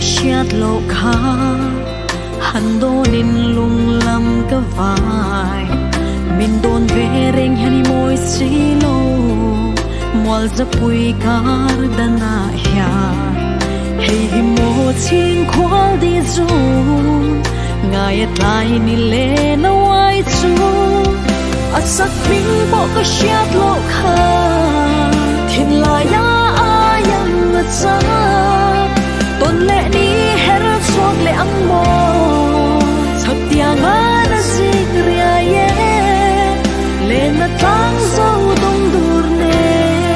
siat lo kha han donin lung lam ka vai min don ve reng hani moi si lo mual za pui kar dana ya hey hi mo chin khwal di zu ngai at lai ni le na wai chu at sak min bo ka siat lo kha thin la ya ayam na cha ton le ni her chuak le ang mo chak tia nga na sing ria ye le na tang zo dong dur ne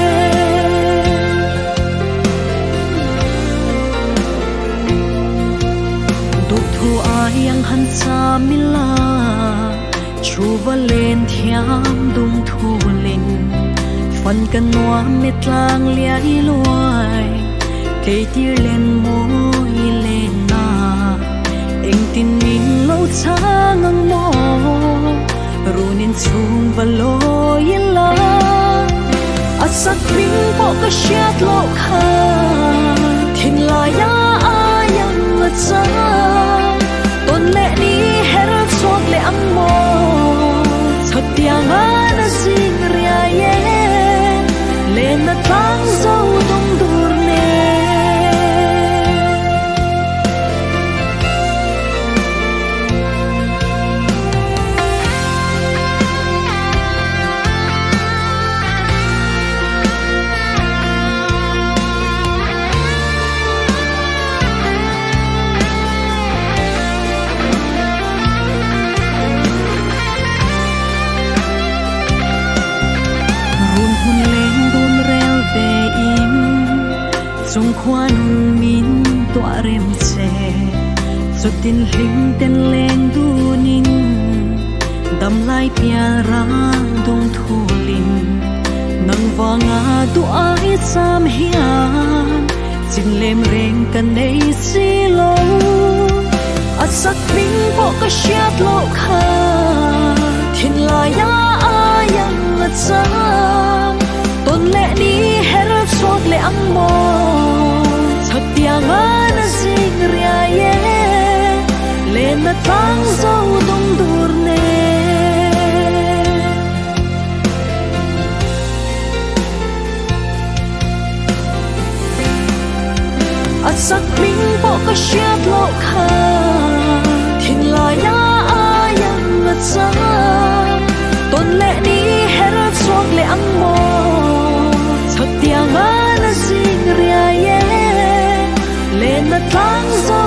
duk thu ayang han sa mila chu va len thiam dung thu linh phần cần noa mệt lang liai luai cây tia lên môi lên na anh tin min lâu xa ngang mò runin chung và lối la at sắc min bỏ cái siat lo kha thiên la ya ayang ngất sa tôn lệ ni her chuak le ang mo chak tia nga na sing ria ye lên na tang zo dong dur ne chung khoan min tọa rem che cho tin hình tên lên du nin đâm lai pia rang dong thu lin nang wanga tu ai sam hian chin lem reng kan nei si lo at sak min bo ka siat lo kha thin la ya ayang na cha ton le ni her chuak le ang mo chak tia nga na sing ria ye le na tang zo dong dur ne at sak min bo ka siat lo kha thin la ya ayang na cha ton le ni her chuak le ang mo chak tia nga na sing ria ye lên na tang zo